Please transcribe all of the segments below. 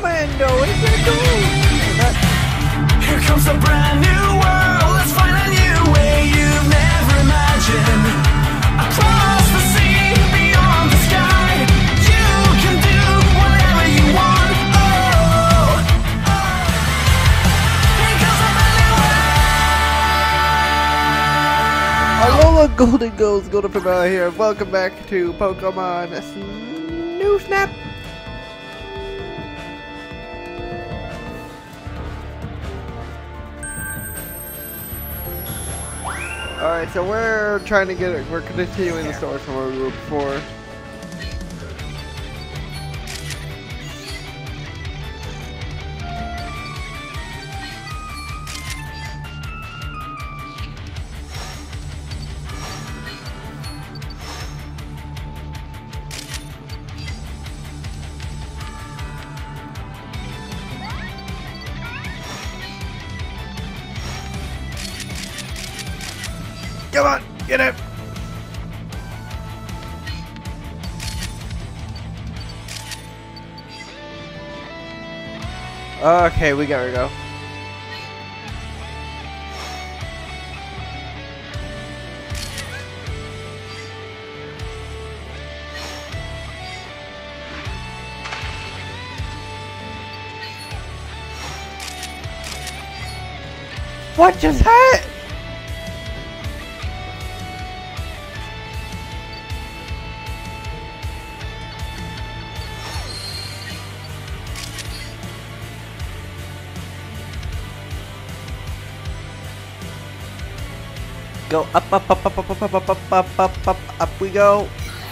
Commando, what are you gonna do? Here comes a brand new world. Let's find a new way you've never imagined. Across the sea, beyond the sky, you can do whatever you want. Oh, here comes a brand new world. Alola Golden Girls, Golden Pimela here. Welcome back to Pokemon New Snap. Alright, so we're trying to we're continuing the story from where we were before. Come on, get it! Okay, we gotta go. What just happened? Go up, up, up, up, up, up, up, up, up, up, up, up, up we go.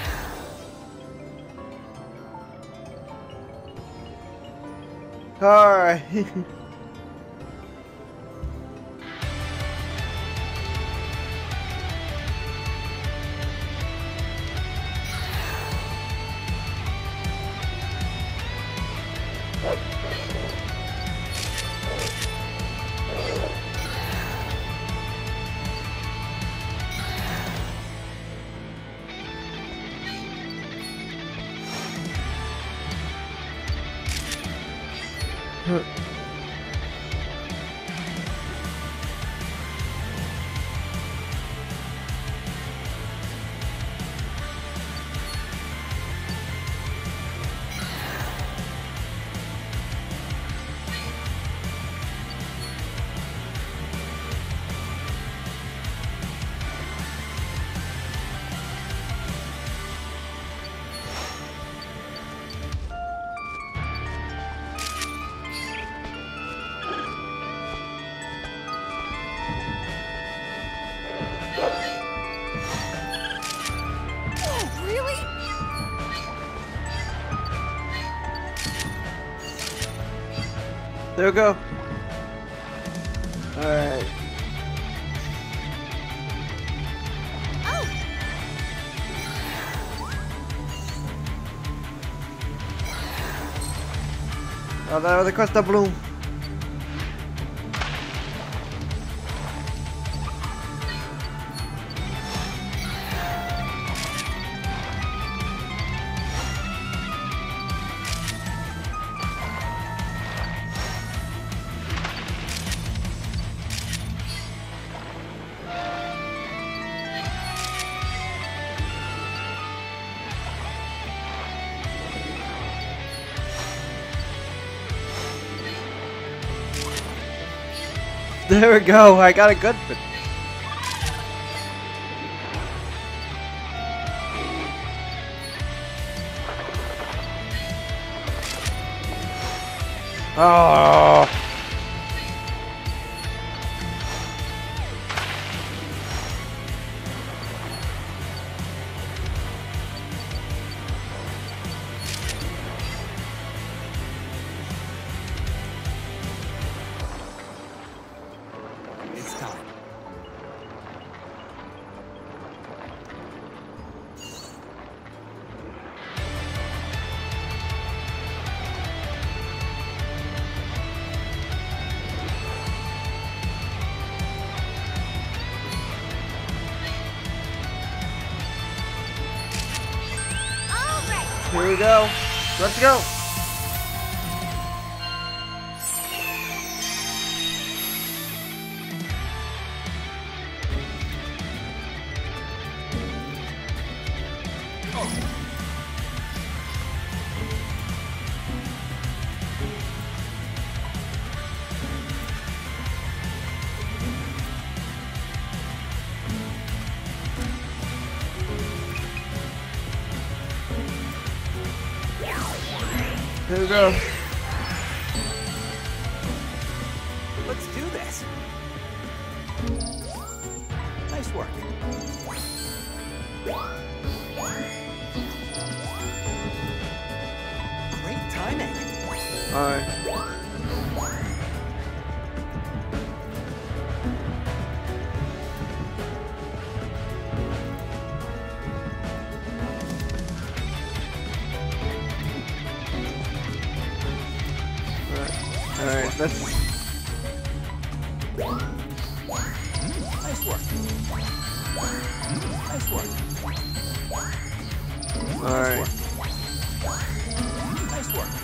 Alright. There we go. Alright. Oh, that was the Crystal Bloom. There we go, I got a good bit. Oh. It's time. Here we go. Let's go. Here we go. Let's do this. Nice work. Great timing. Alright. Alright, let's... Nice work. Nice work. Alright. Nice work.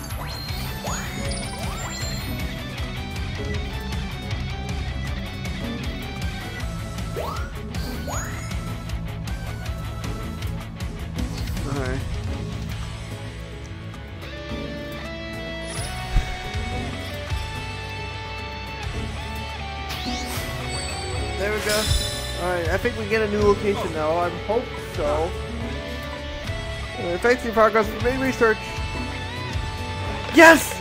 Alright. There we go. Alright, I think we get a new location now. I hope so. Thanks for your progress. Main research. Yes!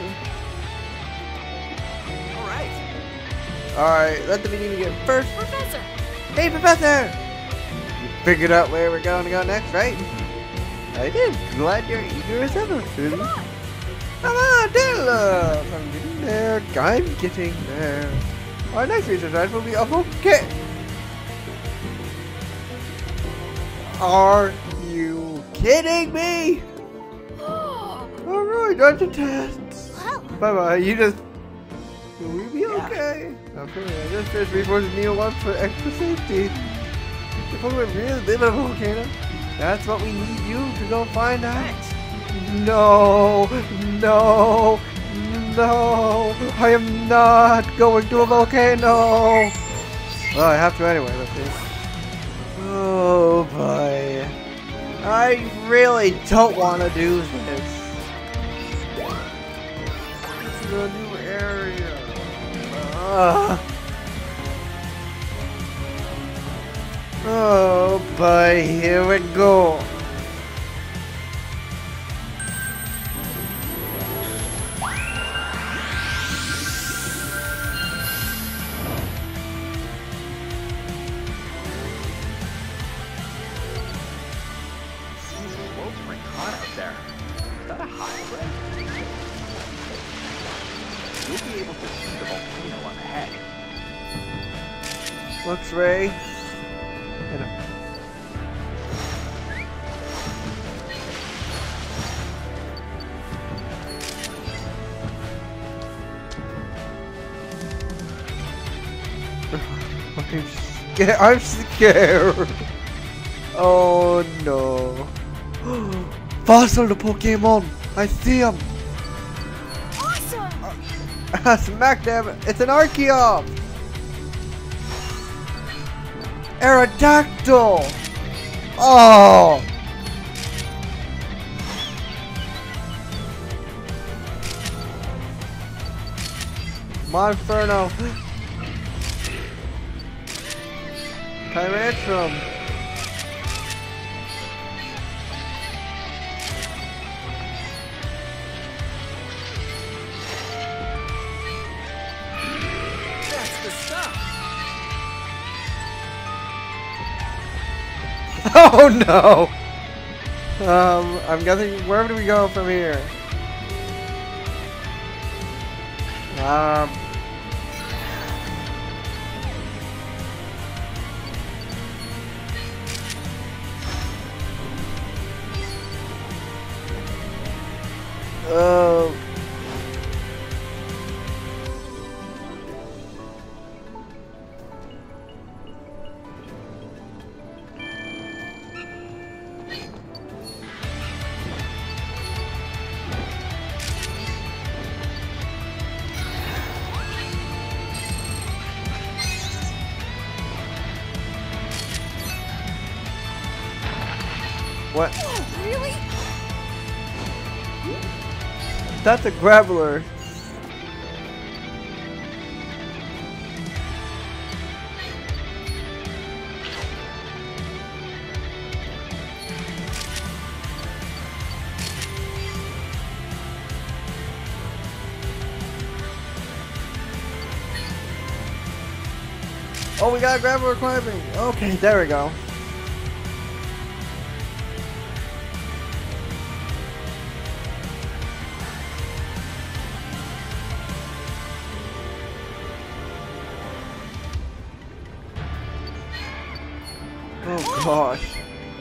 Alright. Alright, let the meeting begin first. Professor! Hey, Professor! You figured out where we're going to go next, right? I did. Glad you're eager as ever, student. Come on, Dylan! I'm getting there. I'm getting there. Our next research item will be a volcano. Are you kidding me? Alright, that's a test. Wow. Bye-bye. You just... Will we be okay? Okay, I just finished reinforcing Neo 1 for extra safety. If we really live in a volcano, that's what we need you to go find out. Thanks. No, no, no, I am not going to a volcano. Well, I have to anyway, let's see. Oh boy. I really don't want to do this. This is a new area. Oh boy, here we go. Whoa, pretty hot out there. Is that a high ray? You'll be able to see the volcano on ahead. Looks Ray. And I'm scared. Oh no. Fossil the Pokemon. I see him. Awesome! Smack them. It's an Archeops. Aerodactyl. Oh. Monferno. Tyrantrum. That's the stuff. Oh no! I'm guessing, where do we go from here? Oh. What? Oh, really? That's a Graveler. Oh, we gotta grab a requirement. Okay, there we go. Oh gosh.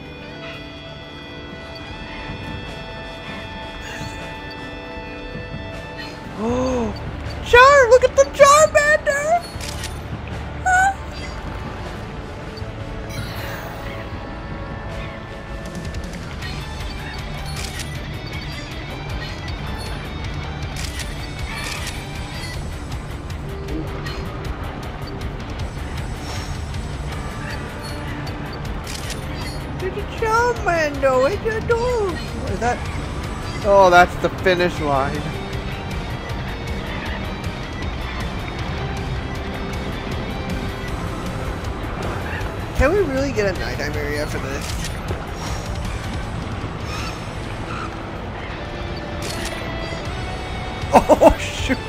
Oh, Char! Look at the Charmander! Huh? It's a Charmander! It's a dog! What is that? Oh, that's the finish line. Can we really get a nighttime area for this? Oh shoot!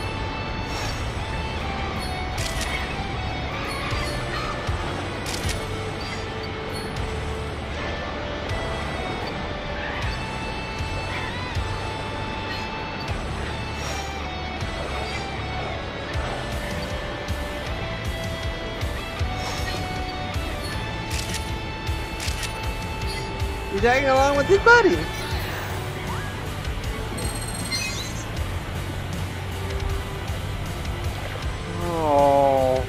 He's tagging along with his buddy. Oh.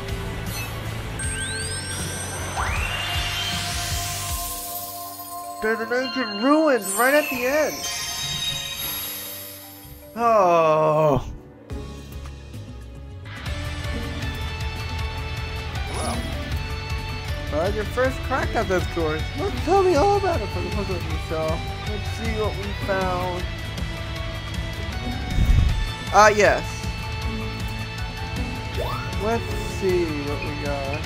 There's an ancient ruins right at the end. Oh. Your first crack at this course. Look, tell me all about it for the puzzle yourself. Let's see what we found. Yes. Let's see what we got.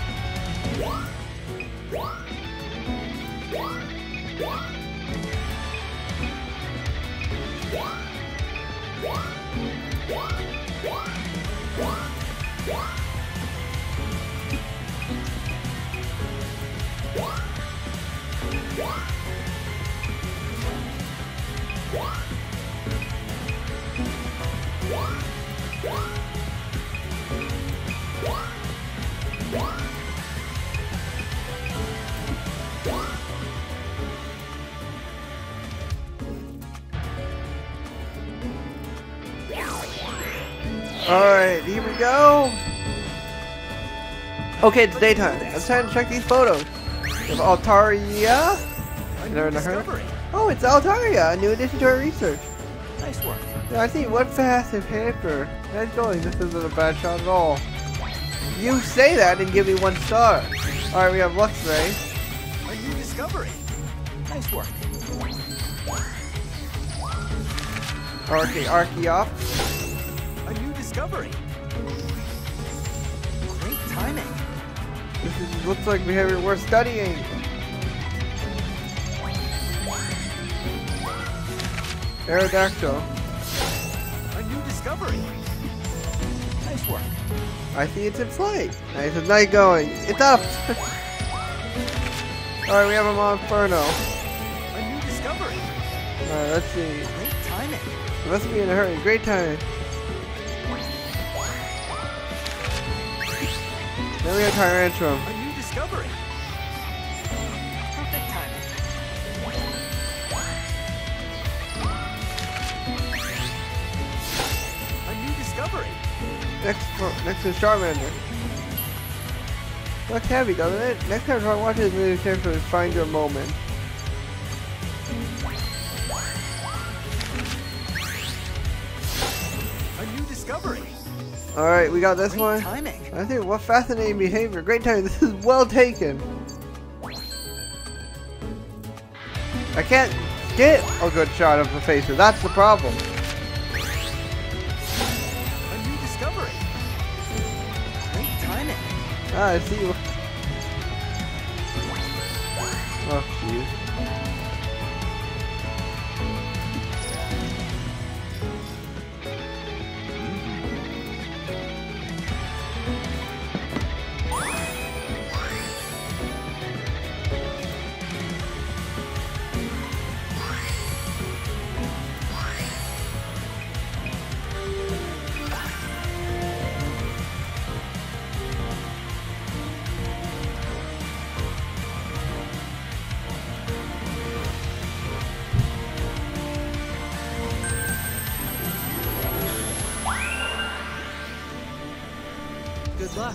Alright, here we go. Okay, it's daytime. It's time to check these photos. Of Altaria. Never heard. Oh, it's Altaria, a new addition to our research. Nice work. Yeah, I see. What fast paper. Nice going. This isn't a bad shot at all. You say that and give me 1 star. Alright, we have Luxray. A new discovery. Nice work. Okay, Archeops. A new discovery. Great timing. Looks like behavior worth studying. Aerodactyl. A new discovery. Nice work. I see it's in flight. Nice, it's night going. It's up. Alright, we have a Monferno. A new discovery. Alright, let's see. Great timing. It must be in a hurry. Great time. Then we have Tyrantrum. A new discovery. Perfect timing. A new discovery. Next is Charmander. Looks heavy, doesn't it? Next time I watch this movie carefully, find your moment. A new discovery. Alright, we got this Great one. timing. I think what fascinating behavior. Great time. This is well taken. I can't get a good shot of the faces. That's the problem. A new discovery. Great timing. Ah, I see you. Oh, jeez. Good luck.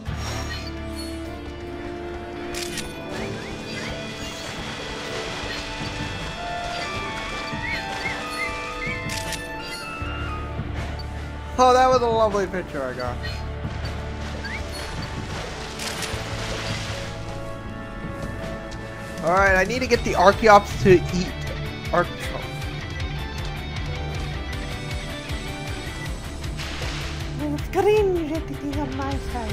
Oh, that was a lovely picture I got. Alright, I need to get the Archeops to eat Archeops. It's cringe everything on my side.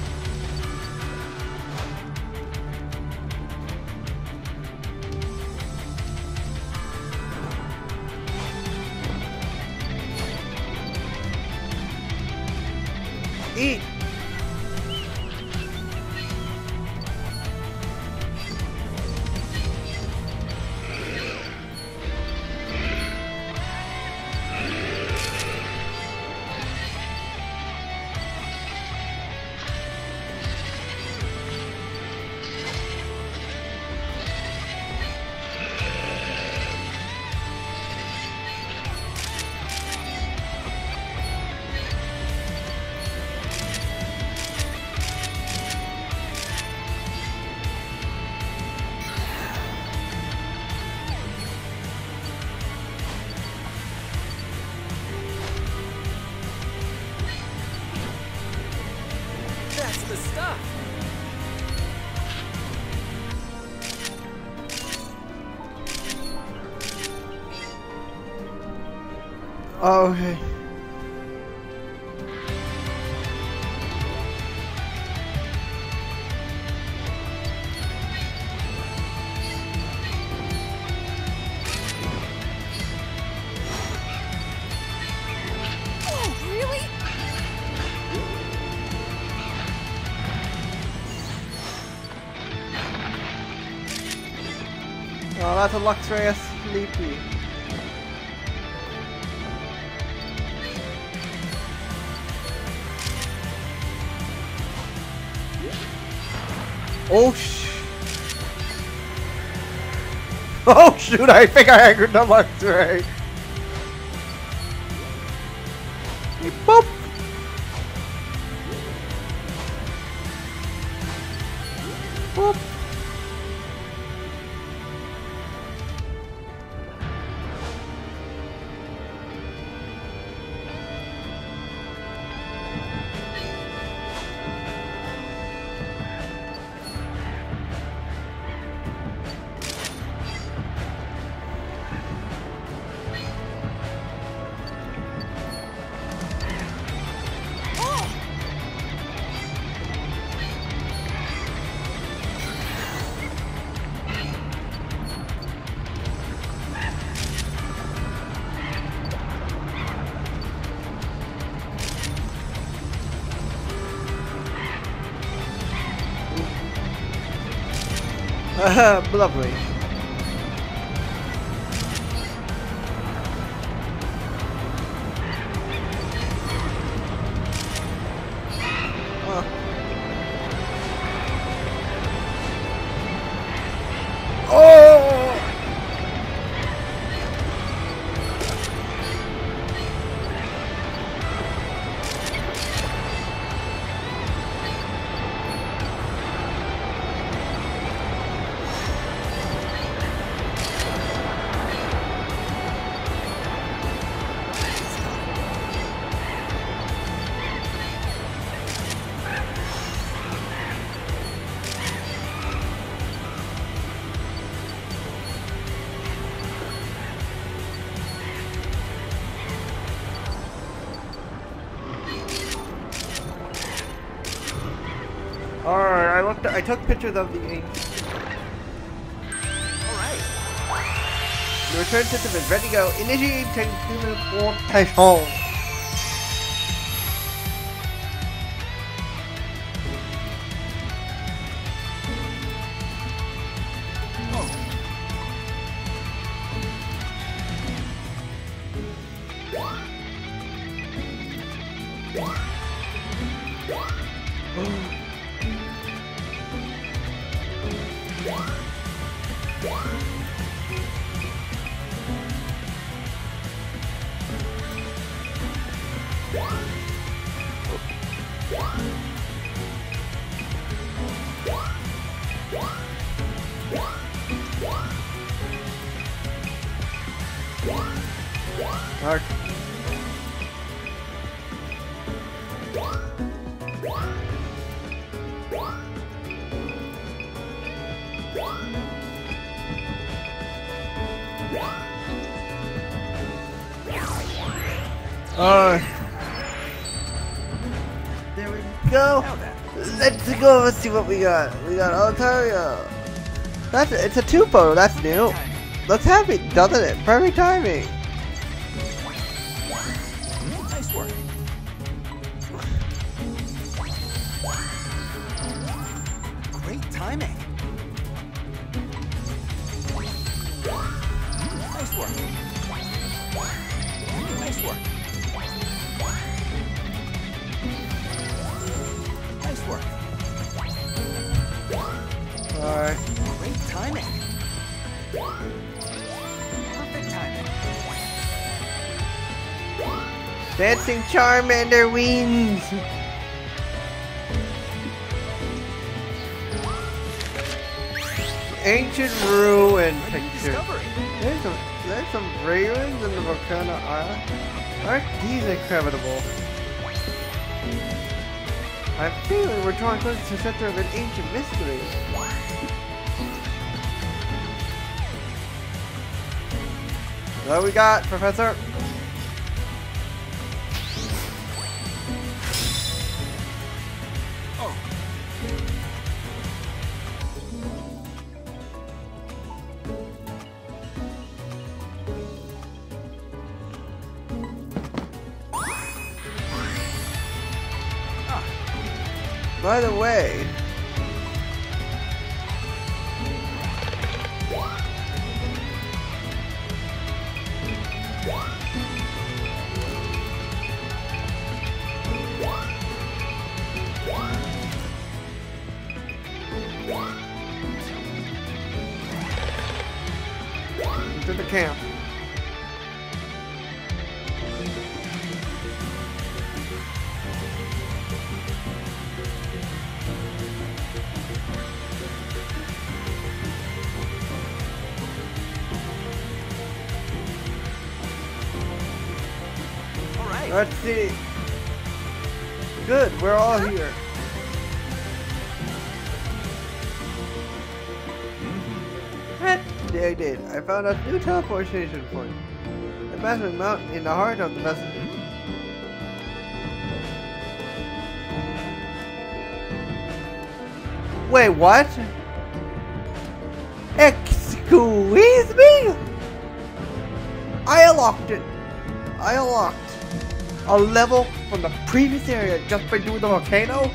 Eat! That's the stuff. Oh, okay. Oh, really? Oh, that's a Luxray Sleepy. Oh oh shoot, I think I angered the Luxray. Boop! Boop! Lovely. Oh! Alright, I took pictures of the ink. Alright. The return system is ready to go. Initiate teleportation. There we go. Now then. Let's go. Let's see what we got. We got Altaria. It's a 2-photo. That's new. Let's have it, doesn't it? Perfect timing. Nice work. Great timing. Nice work. Nice work. Nice work. Alright. Great timing. Perfect timing. Dancing Charmander wins. Ancient ruin A new picture. discovery. There's some ruins in the Volcano Island. Aren't these incredible? I have a feeling we're drawing close to the center of an ancient mystery. What we got, Professor? Oh, By the way, to the camp. all right. Let's see. Good, we're all here. I did. I found a new teleportation point. The massive mountain in the heart of the messenger. Wait, what? Excuse me? I unlocked it. I unlocked a level from the previous area just by doing the volcano?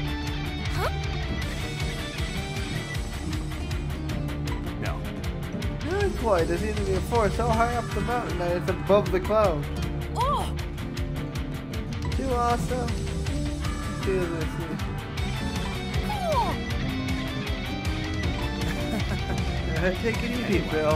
No. Not quite. There seems to be a forest so high up the mountain that it's above the clouds. Oh! Too awesome. Feel this. Oh! Take it easy, Bill.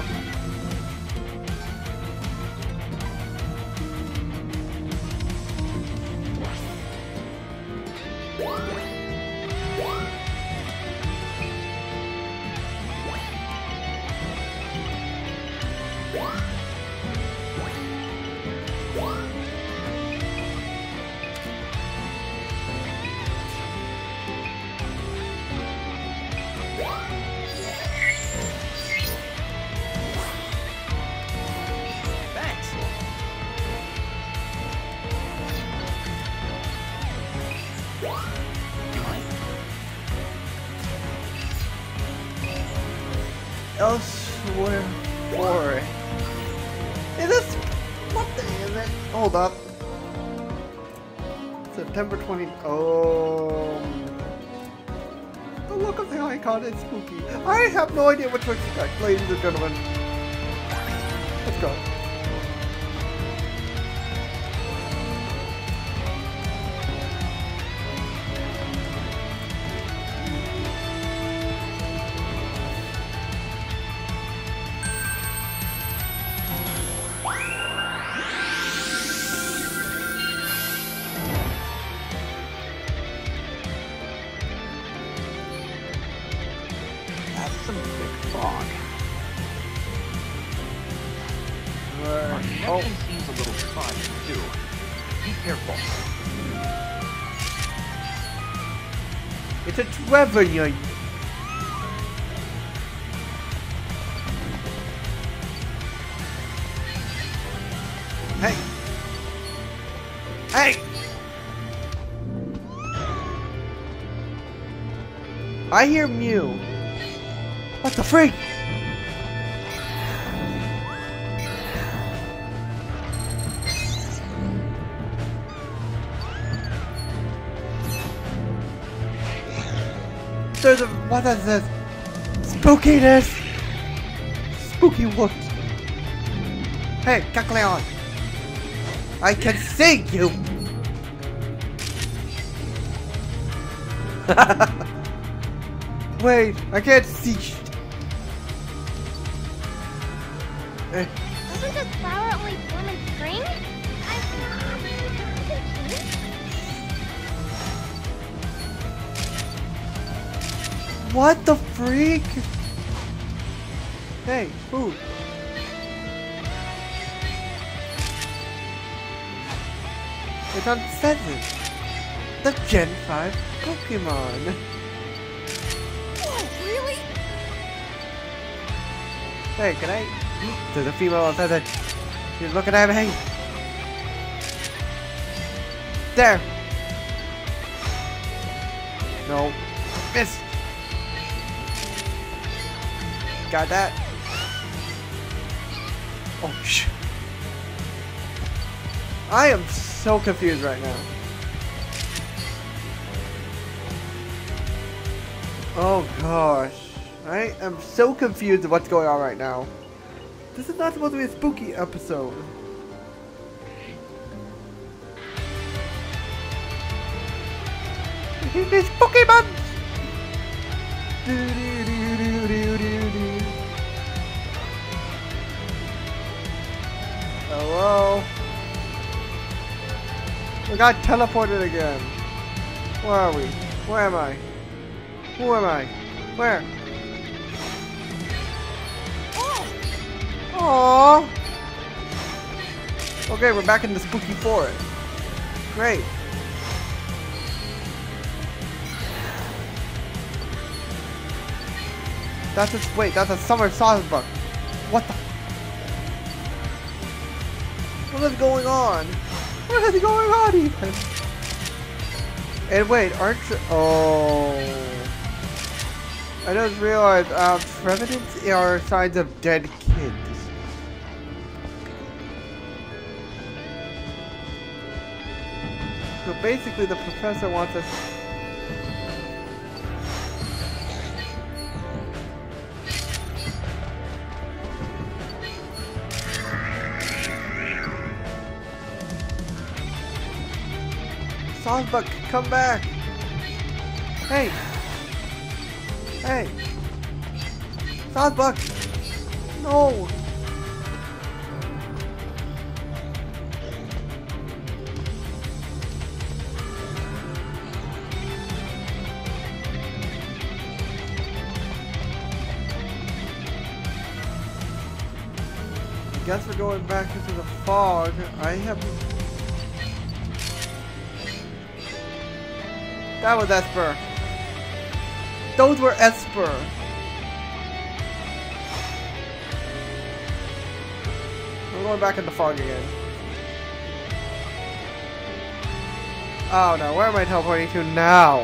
Thanks. You mind? Elsewhere for is this what day is it? Hold up. September 20. Oh, the look of the icon is spooky. I have no idea what to expect, ladies and gentlemen. Let's go. That's some thick fog. Our Oh, connection seems a little spotty, too. Be careful. it's a Trevenant. Hey. I hear Mew. What the freak? There's a, what is this? Spookiness! Spooky what? Hey, Kecleon! I can see you! Wait, I can't see shit. Doesn't this flower only bloom in spring? What the freak? Hey, food. It's on Pheasant, the Gen 5 Pokemon. Oh, really? Hey, can I? There's a female on Pheasant. She's looking at me. There. No. Miss. Got that. Oh shit. I am so confused right now. Oh gosh. I am so confused of what's going on right now. This is not supposed to be a spooky episode. These Pokemon! Hello? We got teleported again. Where are we? Where am I? Who am I? Where? Aww. Okay, we're back in the spooky forest. Great. That's a, wait, that's a summer Sawsbuck. What the? What is going on? What is going on even? And wait, aren't you? Oh. I just realized, revenants are signs of dead kids. So basically the professor wants us... Sawsbuck, come back! Hey! Hey! Sawsbuck! No! I guess we're going back into the fog. I have... That was Esper. Those were Esper. We're going back in the fog again. Oh no, where am I teleporting to now?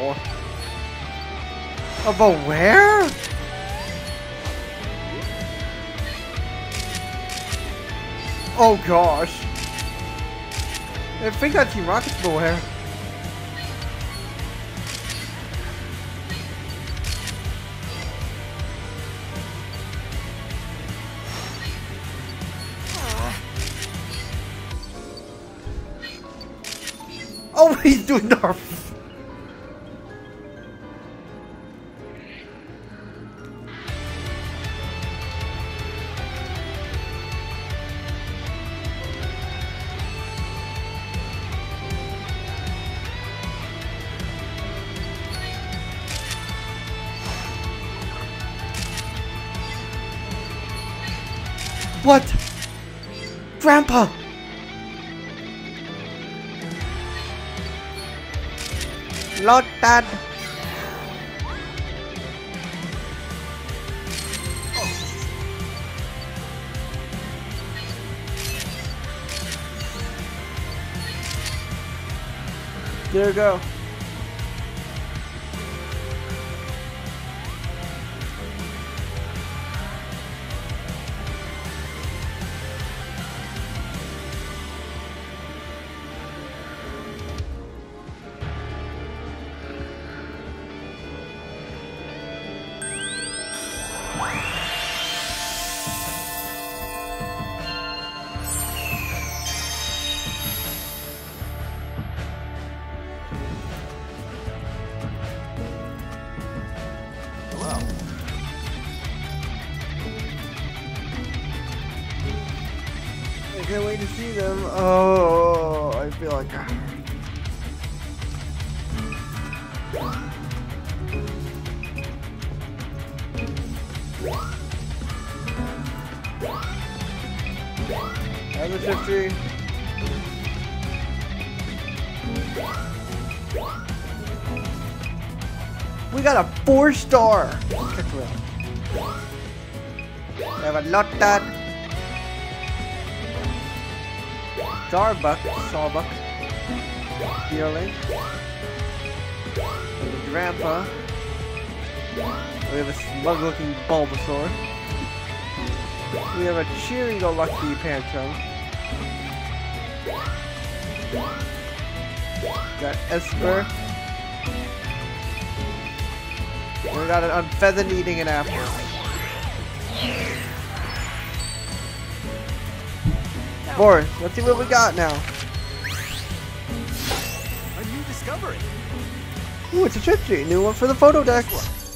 Oh, but where? Oh gosh. I think that Team Rocket's but where? Oh, he's doing Nerf. What? Grandpa! Lord Dad! There we go. can't wait to see them. Oh, I feel like. Another 50. We got a 4-star. We have a lot that. Starbuck. Healing. The grandpa. We have a smug-looking Bulbasaur. We have a cheery-go-lucky Pancho. Got Esper. We got an unfeathered eating an apple. Boris, let's see what we got now. A new discovery. Ooh, it's a Chichi. New one for the photo deck.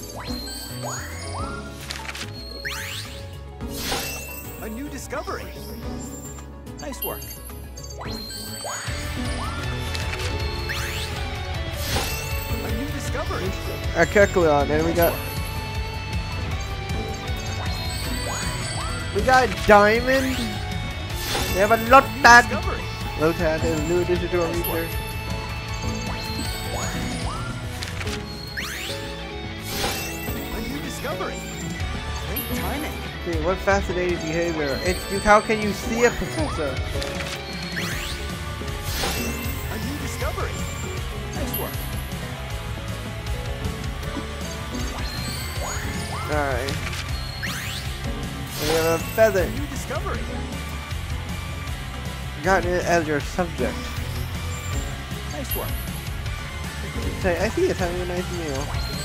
A new discovery. Nice work. A new discovery. A Kecleon, and we got Diamond. We have a Lotad. Discovery. Lotad is a new addition to our research. A new discovery. Great timing. See, what fascinating behavior. How can you see it, Professor? A new discovery. Nice work. Alright. We have a feather. A new discovery. Got it as your subject. Nice work. Say, I see it's having a nice meal.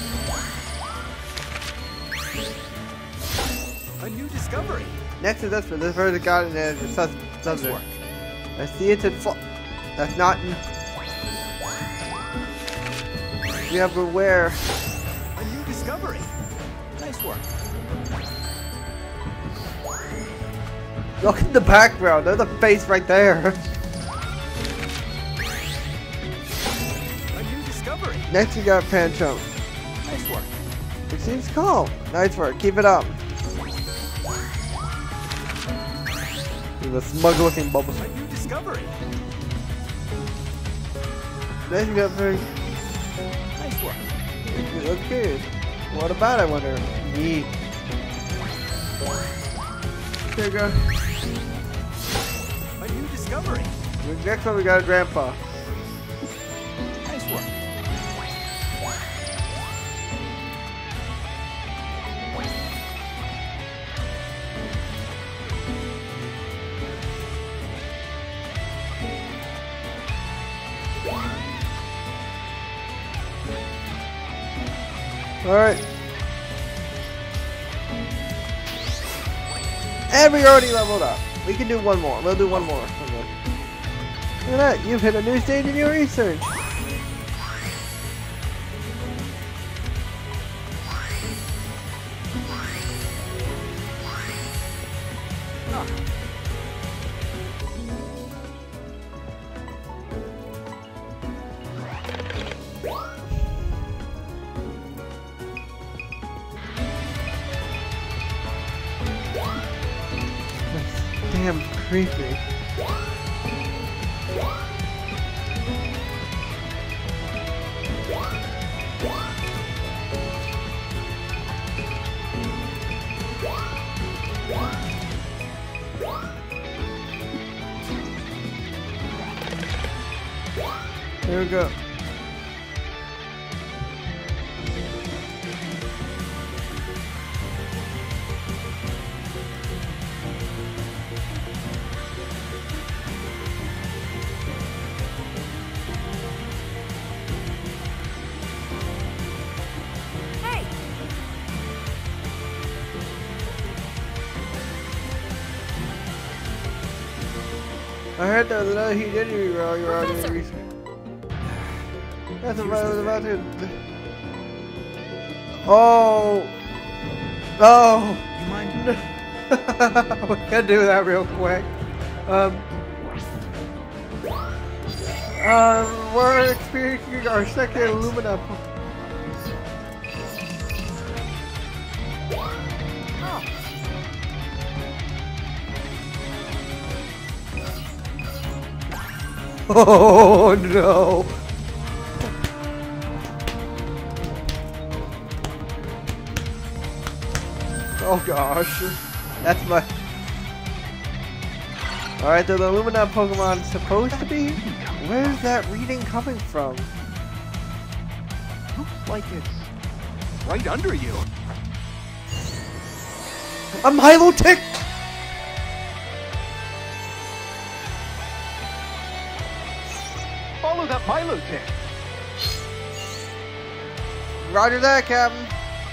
A new discovery. Next is Esper. This person got it as your Nice subject. work. I see it's in That's not in. We have Beware. A new discovery. Nice work. Look at the background. There's a face right there. A new discovery. Next we got Pancham. Nice work. It seems calm. Nice work. Keep it up. He's a smug-looking bubble. A new discovery. Next we got very. Nice work. Okay. What about, I wonder? Yeet. There you go. A new discovery. Next one we got a Grandpa. Nice work. Alright. And we already leveled up. We can do one more. We'll do one more. Okay. Look at that. You've hit a new stage in your research. Damn creepy. There we go. Hey, I heard there was another heat injury while you were out doing research. That's what I was about to. Oh! Oh! You mind? We can do that real quick. We're experiencing our second Illumina. Oh no! Oh gosh, that's my. Alright, the Illumina Pokemon supposed to be? Where's that reading coming from? Looks like it's right under you. A Milotic! Follow that Milotic. Roger that, Captain.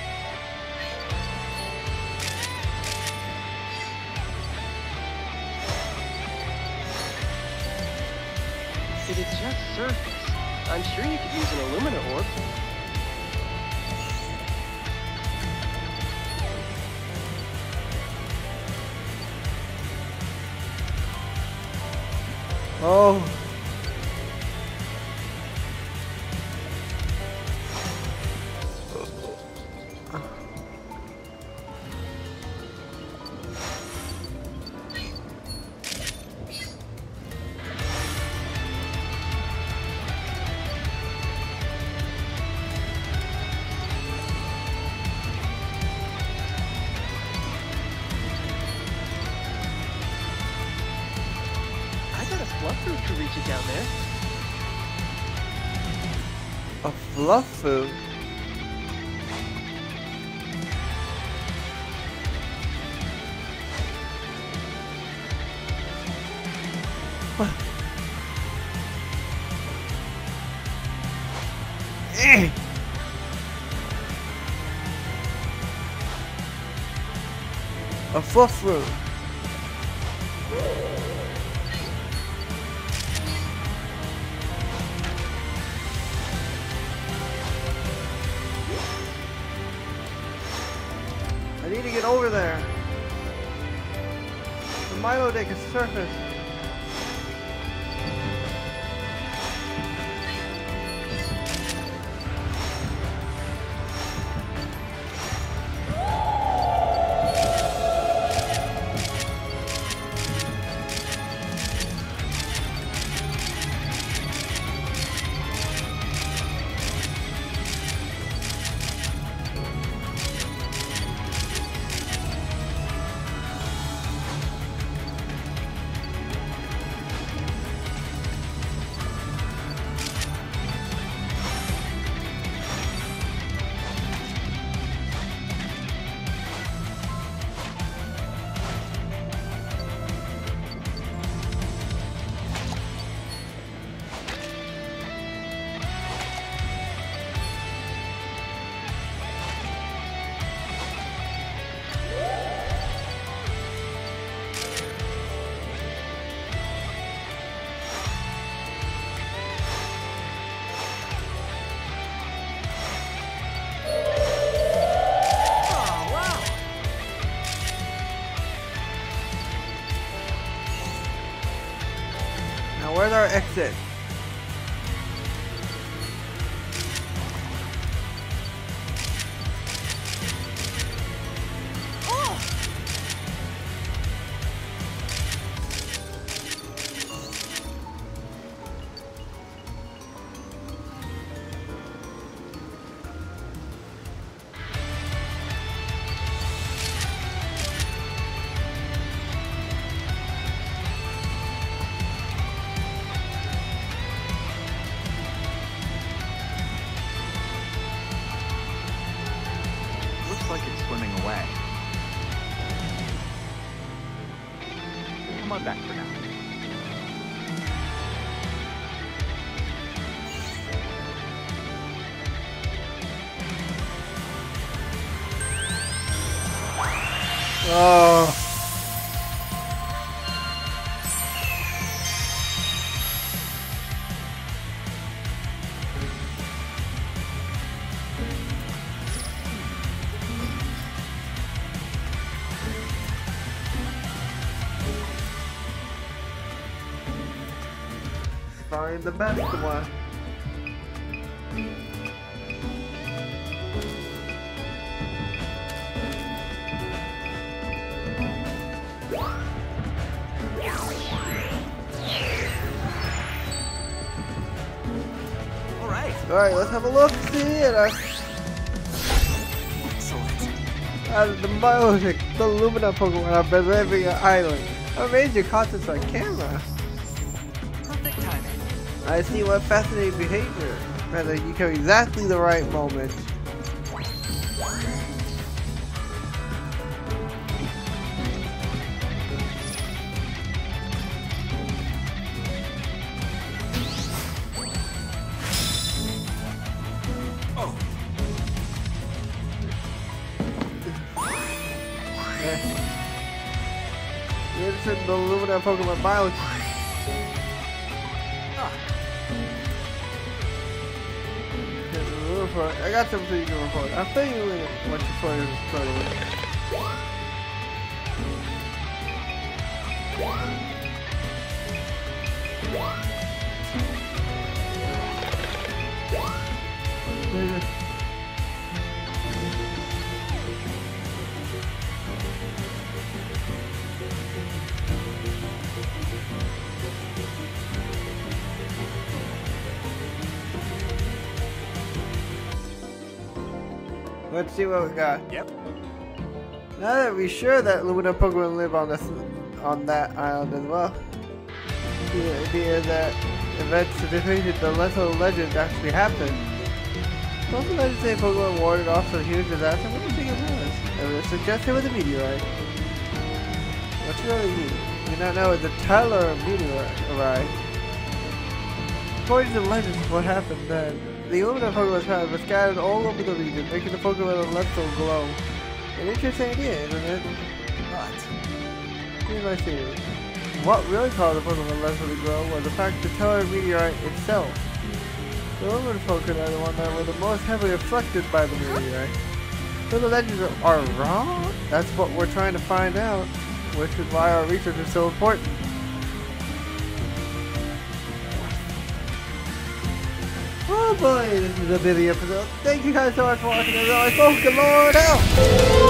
It is just surface. I'm sure you could use an Illumina orb. Oh. Fluffru could reach it down there. A Fluffru? What? A Fluffru. I need to get over there. The Milotic is surface. Now where's our exit? Looks like it's swimming away. Come on back for now. Oh. find the best one. Alright, let's have a look. See it. Excellent. The Biotech, the Lumina Pokemon are preserving an island. Amazing you caught this on camera. Perfect timing. I see what fascinating behavior. Rather, you came exactly the right moment. Oh, You're interested in the Lumina Pokemon Biotech. I got something you can report. I'll tell you what your phone is totally. Let's see what we got. yep. Now that we're sure that Lumina Pokemon live on that island as well, the idea that events that defeated the Leto legend actually happened. Don't the legend say Pokemon warded off some huge disaster? What do you think it was? It was suggested with a meteorite. What's it really mean? We do not know if the Tyler meteorite arrived. According to the legends, what happened then? The Lumina Pokemon tribe was scattered all over the region, making the Pokemon of Leto glow. An interesting idea, isn't it? But Here's my theory. What really caused the Pokemon Leto to grow was the fact the Teller meteorite itself. The Lumina Pokemon are the ones that were the most heavily affected by the meteorite. So the legends are wrong? That's what we're trying to find out, which is why our research is so important. Oh boy, this is a busy episode. Thank you guys so much for watching. As always, Pokemon out!